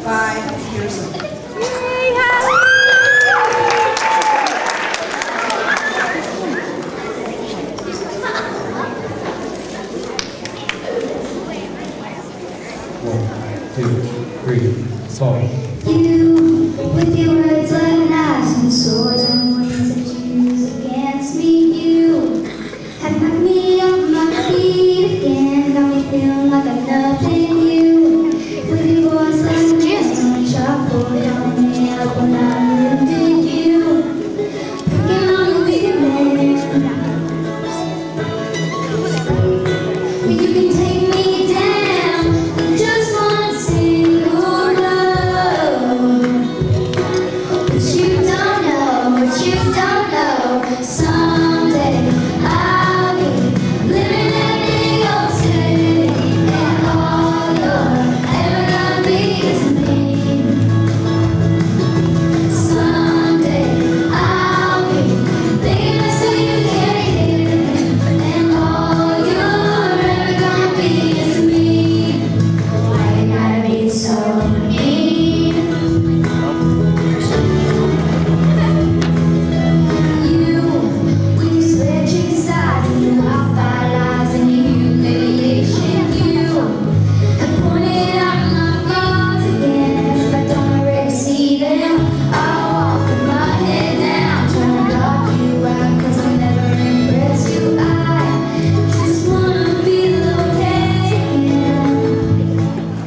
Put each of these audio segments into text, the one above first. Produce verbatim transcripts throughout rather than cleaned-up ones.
five years old. Yay, Halli! One, two, three, four. You, with your words like knives and swords and wings that you use against me, you have knocked me off my feet again, got me feeling like I'm nothing. You, with your voice like nails on a chalkboard, calling me out when I looked at you, picking on the big man. You can take me down with just one single blow, but you don't know, but you don't know. Someday I'll be living in a big old city, and all you're ever gonna be is me. Someday I'll be big enough so you can't hear me, and all you're ever gonna be is me. Why you gotta be so mean? You, with your switching sides and your out-by lies and your humiliation, you have pointed out my flaws again, as if I don't already see them. I walk with my head down, trying to block you out, 'cause I'll never impress you. I just wanna be okay again.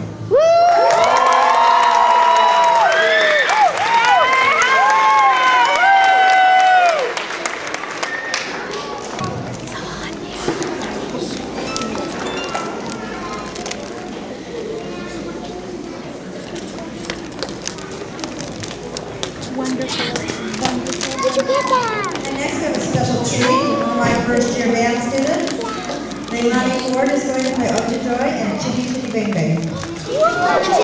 Wonderful, wonderful. Did you get that? And next we have a special treat for my first year band student. Lady Ford is going to play Ode to Joy and Chitty Chitty Bang Bang.